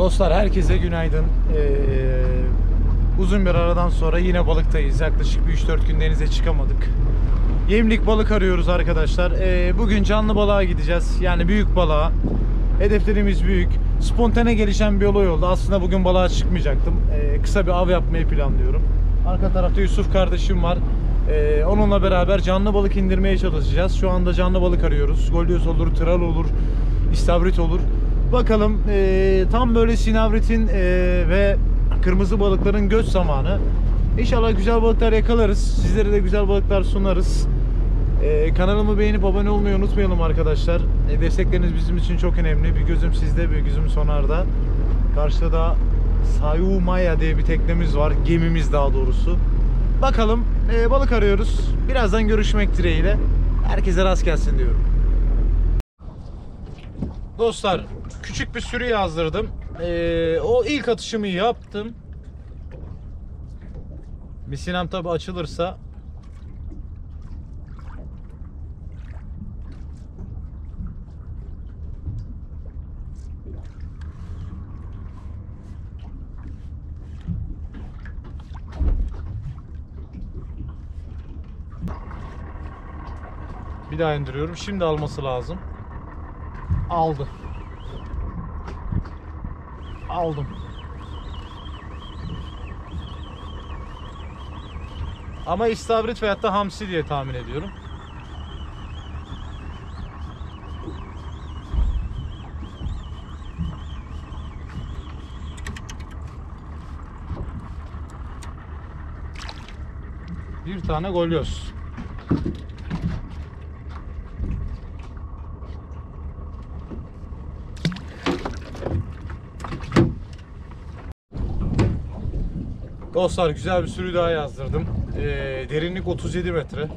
Dostlar herkese günaydın. Uzun bir aradan sonra yine balıktayız. Yaklaşık bir 3-4 gün denize çıkamadık. Yemlik balık arıyoruz arkadaşlar. Bugün canlı balığa gideceğiz. Yani büyük balığa. Hedeflerimiz büyük. Spontane gelişen bir olay oldu. Aslında bugün balığa çıkmayacaktım. Kısa bir av yapmayı planlıyorum. Arka tarafta Yusuf kardeşim var. Onunla beraber canlı balık indirmeye çalışacağız. Şu anda canlı balık arıyoruz. Golyoz olur, tral olur, istavrit olur. Bakalım tam böyle sinavritin ve kırmızı balıkların göç zamanı. İnşallah güzel balıklar yakalarız. Sizlere de güzel balıklar sunarız. Kanalımı beğenip abone olmayı unutmayalım arkadaşlar. Destekleriniz bizim için çok önemli. Bir gözüm sizde, bir gözüm Sonar'da. Karşıda da Sayumaya diye bir teknemiz var. Gemimiz daha doğrusu. Bakalım balık arıyoruz. Birazdan görüşmek dileğiyle. Herkese rast gelsin diyorum. Dostlar küçük bir sürü yazdırdım. O ilk atışımı yaptım. Misinem tabi açılırsa bir daha indiriyorum. Şimdi alması lazım. Aldı. Aldım. Ama istavrit veyahut da hamsi diye tahmin ediyorum. Bir tane golyoz. Dostlar güzel bir sürü daha yazdırdım. Derinlik 37 metre.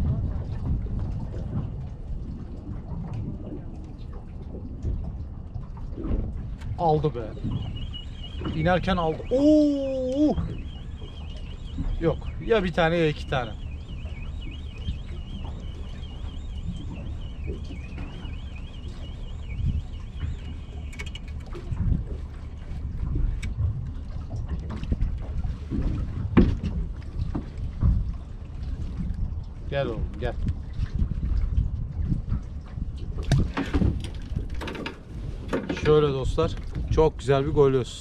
Aldı be. İnerken aldı. Oo! Yok. Ya bir tane ya iki tane. Gel oğlum gel. Şöyle dostlar. Çok güzel bir golyoz.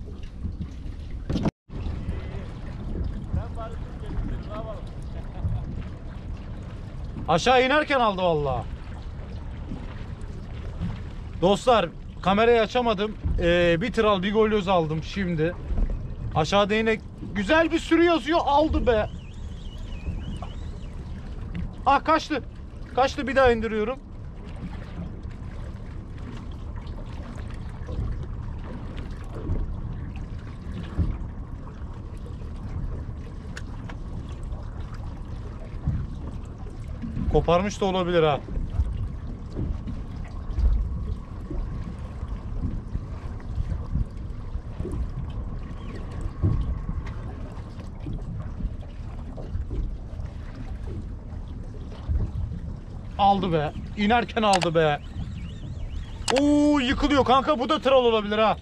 Aşağı inerken aldı vallahi. Dostlar kamerayı açamadım. Bir tral bir golyoz aldım şimdi. Aşağıda yine güzel bir sürü yazıyor. Aldı be. Ah kaçtı. Kaçtı, bir daha indiriyorum. Koparmış da olabilir ha. Aldı be. İnerken aldı be. Oo, yıkılıyor kanka, bu da tral olabilir ha.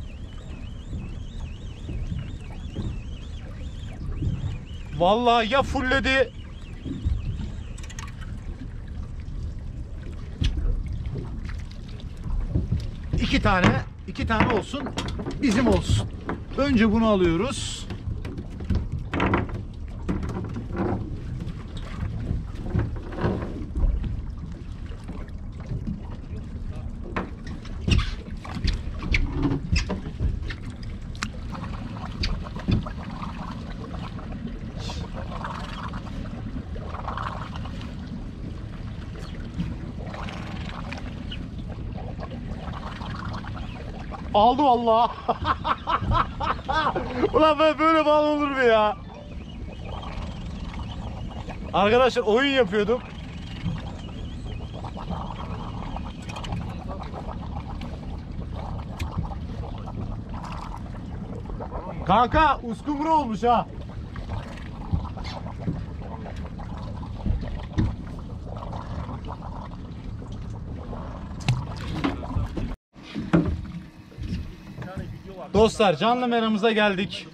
Vallahi ya fulledi. İki tane olsun. Bizim olsun. Önce bunu alıyoruz. Aldı vallahi. Ulan böyle bal olur mu ya? Arkadaşlar oyun yapıyordum. Kanka uskumru olmuş ha. Dostlar canlı meramıza geldik.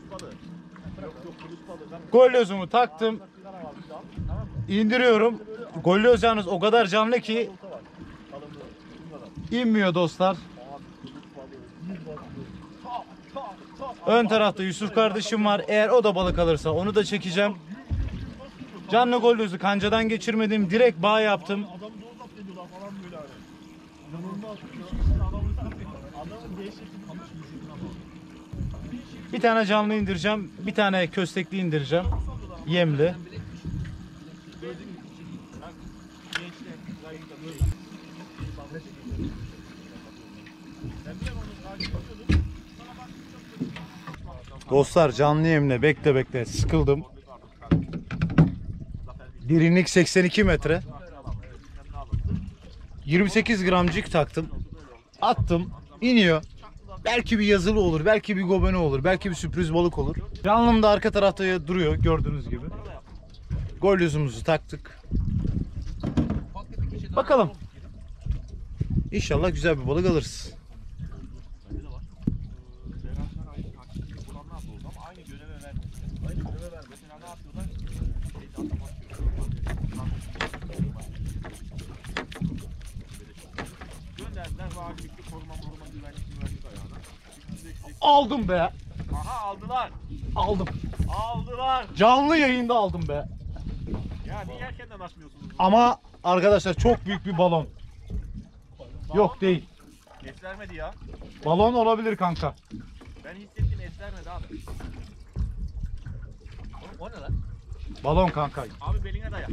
Golyozumu taktım. İndiriyorum. Golyoz yalnız o kadar canlı ki inmiyor dostlar. Ön tarafta Yusuf kardeşim var. Eğer o da balık alırsa onu da çekeceğim. Canlı golyozu kancadan geçirmedim. Direkt bağ yaptım. Bir tane canlı indireceğim. Bir tane köstekli indireceğim. Yemli. Dostlar canlı yemle bekle sıkıldım. Derinlik 82 metre. 28 gramcık taktım. Attım. İniyor. Belki bir yazılı olur, belki bir gobene olur, belki bir sürpriz balık olur. Canlım da arka tarafta duruyor gördüğünüz gibi. Golyozumuzu taktık. Bakalım. İnşallah güzel bir balık alırız. Aldım be. Aha aldılar. Aldım. Aldılar. Canlı yayında aldım be. Ya niye erkenden açmıyorsunuz? Ama arkadaşlar çok büyük bir balon. Yok değil. Es vermedi ya. Balon olabilir kanka. Ben hissettim, es vermedi abi. O ne lan? Balon kanka. Abi beline dayak.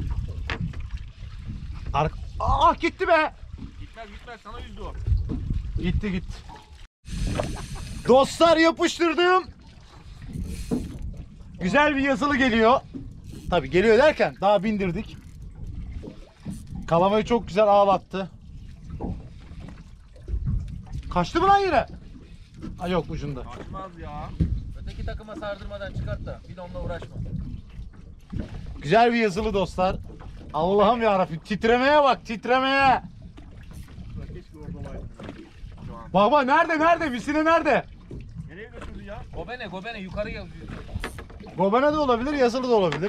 Ah gitti be. Gitmez sana yüzdü o. Gitti. Dostlar yapıştırdım. Güzel bir yazılı geliyor. Tabi geliyor derken daha bindirdik. Kalamayı çok güzel ağlattı. Kaçtı mı lan yine? Ha yok ucunda. Kaçmaz ya. Öteki takıma sardırmadan çıkart da bir de onunla uğraşma. Güzel bir yazılı dostlar. Allah'ım yarabbim titremeye bak titremeye. Keşke orada olaydı. Şu an. Baba nerede misine nerede? Nereye götürdü ya? Gobene yukarı gel. Gobene de olabilir yazılı da olabilir.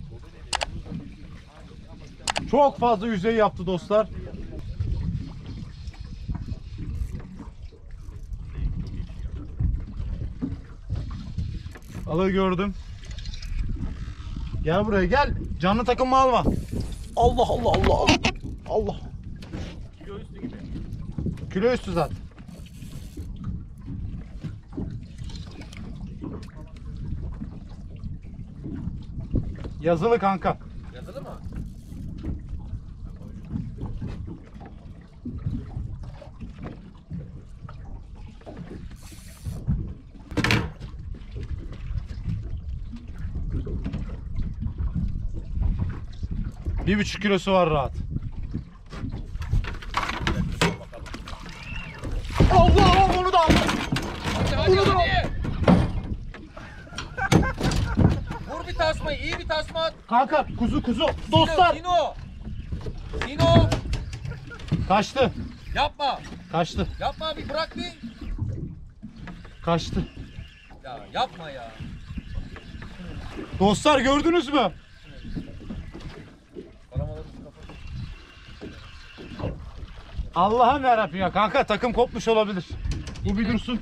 Çok fazla yüzey yaptı dostlar. Balığı gördüm. Gel buraya gel. Canlı takımı alma. Allah. Allah. Kilo üstü gibi. Kilo üstü zaten. Yazılı kanka. Yazılı mı? Bir 1,5 kilosu var rahat. Allah onu da aldım. Hadi. Vur bir tasmayı, iyi bir tasma at. Kanka kuzu dostlar. Dino. Kaçtı. Yapma bir bırak bir. Kaçtı. Ya yapma ya. Dostlar gördünüz mü? Allah'ım yarabbim ya kanka takım kopmuş olabilir. Bu bir dursun.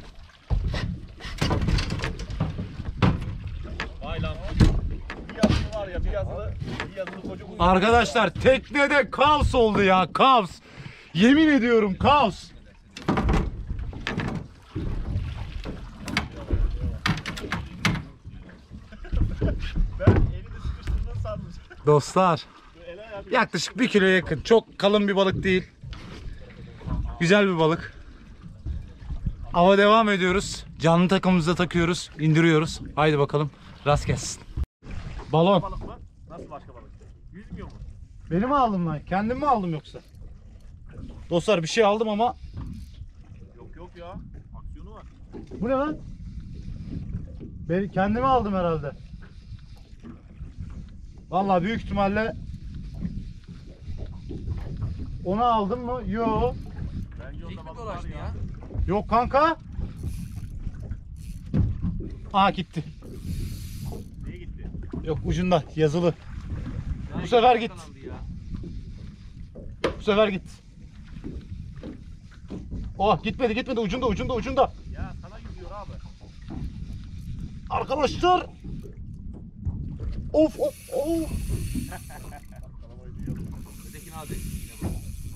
Vay lan. Bir yazılı var ya, bir yazılı koca kuzu. Arkadaşlar teknede kaos oldu ya kaos. Yemin ediyorum kaos. Ben elini sıkıştırdığını sandım. Dostlar yaklaşık 1 kiloya yakın. Çok kalın bir balık değil. Güzel bir balık. Ava devam ediyoruz. Canlı takımımıza takıyoruz. İndiriyoruz. Haydi bakalım. Rast gelsin. Balon. Balık mı? Nasıl başka balık? Yüzmüyor mu? Beni mi aldın lan? Kendim mi aldım yoksa? Dostlar bir şey aldım ama. Yok ya. Aksiyonu var. Bu ne lan? Ben kendimi aldım herhalde. Vallahi büyük ihtimalle onu aldım mı? Yok. Bence İlk onda mi balık var dolaştı ya. ya? Yok kanka. Aa gitti. Neye gitti? Yok ucunda yazılı. Ya, Bu sefer yine git. yakalandı ya. Bu sefer gitti. Oh gitmedi ucunda. Ya sana gidiyor abi. Arkadaşlar. Of. Kalamayı duyuyor musun? Ötekini al desin yine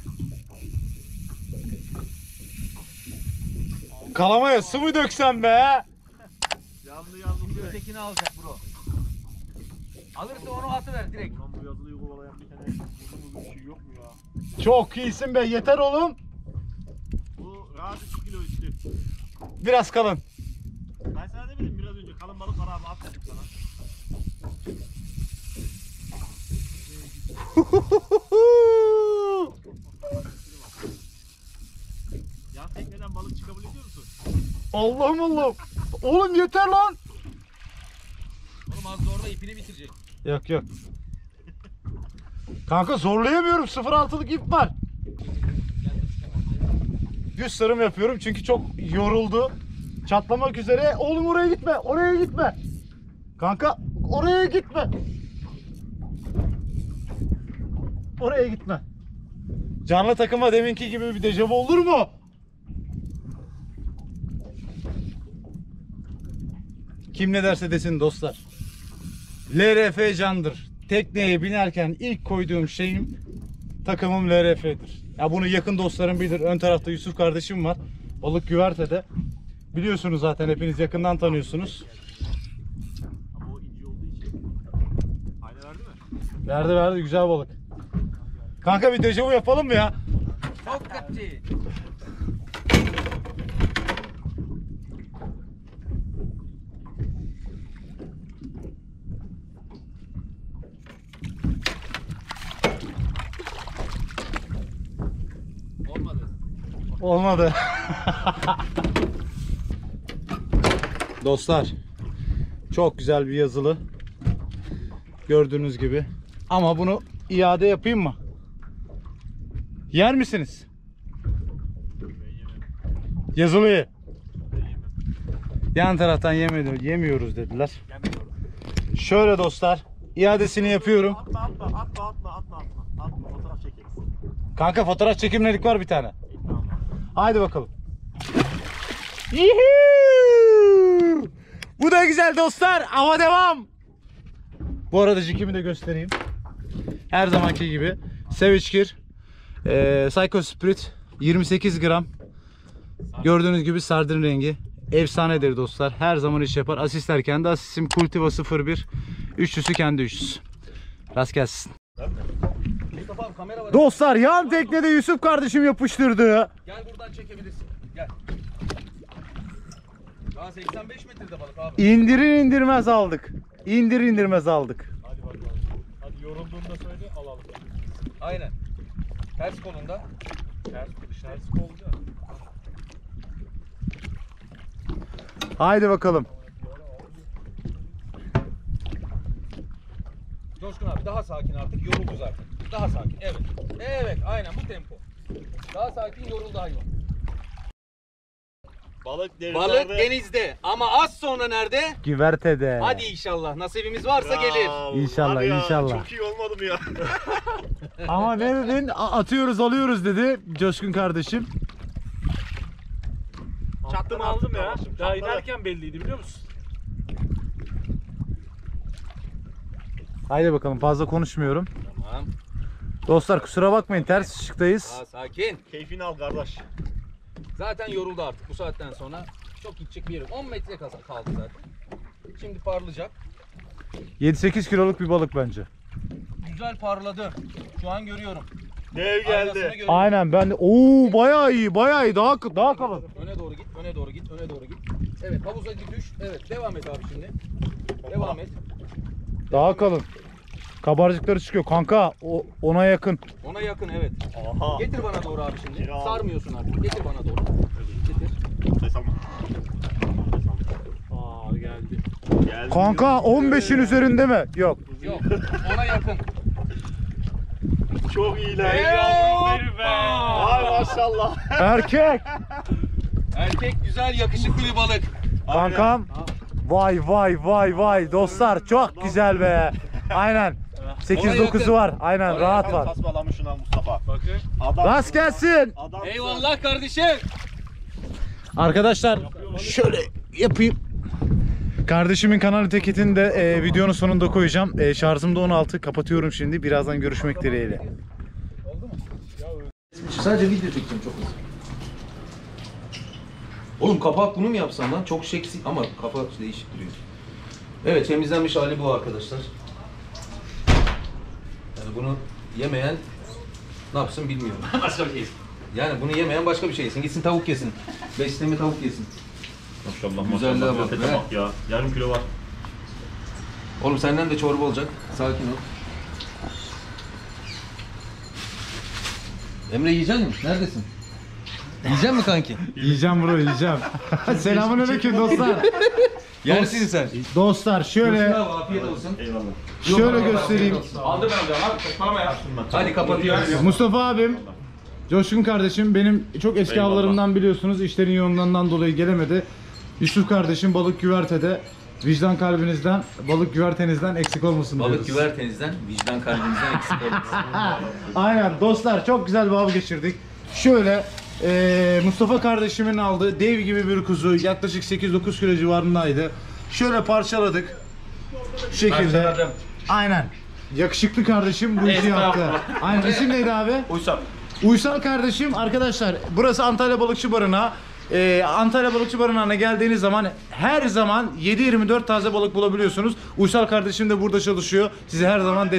bak. Kalamaya su mu döksem be? Yanlı yanlı. Şimdi ötekini alacak bro. Alırsa onu atıver direkt. Ulan bu yazılıyı kovalayan bir tane uzun bir şey yok mu ya? Çok iyisin be, yeter oğlum. Bu rahat 2 kilo üstü. Biraz kalın. Ben sana demedim biraz önce kalın balık var abi at dedim sana. Ya tekneden balık çıkabiliyor musun? Allah'ım. Oğlum yeter lan. Oğlum az zorla ipini bitirecek. Yok. Kanka zorlayamıyorum. 0.6'lık ip var. Düz sarım yapıyorum çünkü çok yoruldu. Çatlamak üzere. Oğlum oraya gitme. Kanka oraya gitme. Oraya gitme. Canlı takıma deminki gibi bir dejavu olur mu? Kim ne derse desin dostlar. LRF candır. Tekneye binerken ilk koyduğum şeyim takımım LRF'dir. Ya bunu yakın dostlarım bilir. Ön tarafta Yusuf kardeşim var. Balık güvertede. Biliyorsunuz zaten, hepiniz yakından tanıyorsunuz. Ama o ince olduğu için. Ayna verdi mi? Verdi güzel balık. Kanka bir dejavu yapalım mı ya? Çok kötü. Olmadı. Dostlar, çok güzel bir yazılı. Gördüğünüz gibi. Ama bunu iade yapayım mı? Yer misiniz? Ben yemem. Yazılıyı. Ben yemem. Yan taraftan yemiyoruz dediler. Yemiyorum. Şöyle dostlar, iadesini yapıyorum. Atma. Fotoğraf çekeriz. Kanka fotoğraf çekimledik var bir tane. Tamam. Haydi bakalım. Yuhuu! Bu da güzel dostlar, ama devam. Bu arada jikimi de göstereyim. Her zamanki gibi Savage Gear Psycho Spirit 28 gram. Gördüğünüz gibi sardin rengi. Efsanedir dostlar. Her zaman iş yapar. Asistler kendi asistim. Cultiva 01. Üçlüsü kendi üçlüsü. Rast gelsin. Mustafa abi kamera var. Dostlar, yan teknede Yusuf kardeşim yapıştırdı. Gel buradan çekebilirsin. Gel. Daha 85 metrede balık abi. İndirir indirmez aldık. İndirmez aldık. Hadi bakalım. Hadi yorulduğunda söyle alalım. Aynen. Ters kolunda. Ters kolca. Haydi bakalım. Coşkun abi daha sakin artık, yoruldu zaten. Daha sakin, evet. Evet, aynen bu tempo. Daha sakin, yoruldu hayvan. Balık denizlerde. Balık denizde ama az sonra nerede? Güvertede. Hadi inşallah nasibimiz varsa Ya, gelir. İnşallah, var ya, inşallah. Çok iyi olmadı mı ya? Ama ne dedin? Atıyoruz alıyoruz dedi Coşkun kardeşim. Çattım aldım ya. Daha inerken belliydi biliyor musun? Haydi bakalım, fazla konuşmuyorum. Tamam. Dostlar kusura bakmayın, ters ışıktayız. Daha sakin. Keyfini al kardeş. Zaten yoruldu artık bu saatten sonra. Çok gidecek bir yerim. 10 metre kaldı zaten. Şimdi parlayacak. 7-8 kiloluk bir balık bence. Güzel parladı. Şu an görüyorum. Dev Aynasını geldi. görüyorum. Aynen, ben de bayağı iyi daha kalın. Öne doğru git, öne doğru git, öne doğru git. Evet, havuza düş. Evet, devam et abi şimdi. Devam et. Daha kalın. Kabarcıkları çıkıyor kanka, ona yakın. Ona yakın evet. Aha. Getir bana doğru abi şimdi. Ya. Sarmıyorsun artık. Getir bana doğru. Getir. Ses alma. Aa geldi. Geldi. Kanka 15'in üzerinde mi? Yok. Yok, ona yakın. Çok iyiler. Hey Yavrum benim be. hoppa. Ay maşallah. Erkek. Erkek güzel, yakışıklı bir balık. Kankam Vay vay vay vay dostlar çok güzel be. Aynen. 8-9'u var. Aynen rahat var. Tasmalamış şuna Mustafa. Bakın. Adam. Rast gelsin. Adam. Eyvallah kardeşim. Arkadaşlar şöyle yapayım. Kardeşimin kanal etiketini de videonun sonunda koyacağım. Şarjım da 16. Kapatıyorum şimdi. Birazdan görüşmek dileğiyle. Sadece video çekeceğim çok hızlı. Oğlum kapak bunu mu yapsam lan? Çok seksi ama kapak değişik duruyor. Evet, temizlenmiş hali bu arkadaşlar. Yani bunu yemeyen ne yapsın bilmiyorum. Başka bir şey. Yani bunu yemeyen başka bir şey yesin. Gitsin tavuk yesin. Beslemi tavuk yesin. Maşallah Güzelliğe maşallah. bak Bak, be. bak ya. Yarım kilo var. Oğlum senden de çorba olacak. Sakin ol. Emre yiyecek misin? Neredesin? Yiyecek mi kanki? Yiyeceğim bro yiyeceğim. Selamünaleyküm dostlar. Yersin sen. Dostlar şöyle Afiyet olsun. Eyvallah. şöyle göstereyim. Aldı ben hocam abi. Toplama ya. Hadi kapatıyoruz. Mustafa abim, Coşkun kardeşim benim çok eski Eyvallah. avlarımdan biliyorsunuz. İşlerin yoğunluğundan dolayı gelemedi. Yusuf kardeşim balık güvertede. Vicdan kalbinizden, balık güvertenizden eksik olmasın diyoruz. Balık güvertenizden, vicdan kalbinizden eksik olmasın. Aynen dostlar çok güzel bir av geçirdik. Şöyle Mustafa kardeşimin aldığı dev gibi bir kuzu yaklaşık 8-9 kilo civarındaydı. Şöyle parçaladık. Şu şekilde. Aynen. Yakışıklı kardeşim bu işi yaptı. Aynen. İsim neydi abi? Uysal. Uysal kardeşim arkadaşlar burası Antalya Balıkçı Barınağı. Antalya Balıkçı Barınağı'na geldiğiniz zaman her zaman 7/24 taze balık bulabiliyorsunuz. Uysal kardeşim de burada çalışıyor. Size her zaman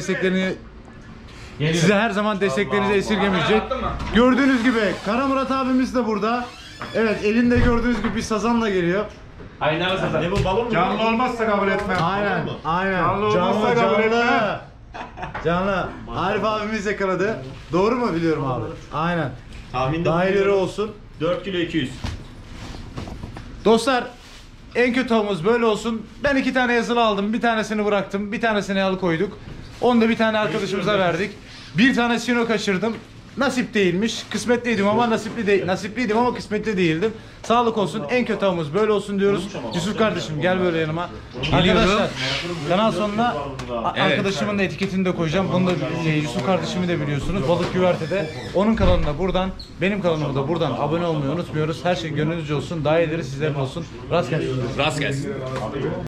desteklerinizi esirgemeyecek. Gördüğünüz gibi Kara Murat abimiz de burada. Evet elinde gördüğünüz gibi bir sazanla geliyor. Ne bu balon mu? Canlı olmazsa kabul etmem. Aynen. Aynen. Canlı olmazsa kabul etmem. Canlı. Arif abimiz yakaladı. Doğru mu biliyorum abi? Aynen. Tahminde Dahileri olsun. 4 kilo 200. Dostlar en kötü avımız böyle olsun. Ben 2 tane yazılı aldım. Bir tanesini bıraktım. Bir tanesini alıkoyduk. Onu da bir tane arkadaşımıza verdik. Bir tane sino kaçırdım. Nasip değilmiş. Kısmetliydim ama nasipliydim ama kısmetli değildim. Sağlık olsun. En kötü avımız böyle olsun diyoruz. Yusuf kardeşim gel böyle yanıma. Arkadaşlar kanal sonuna arkadaşımın da etiketini de koyacağım. Bunu da Yusuf kardeşimi de biliyorsunuz. Balık güvertede. Onun kanalına buradan, benim kanalıma da buradan abone olmayı unutmuyoruz. Her şey gönlünüzce olsun. Daha iyileri sizlerin olsun. Rast gelsin. Rast gelsin.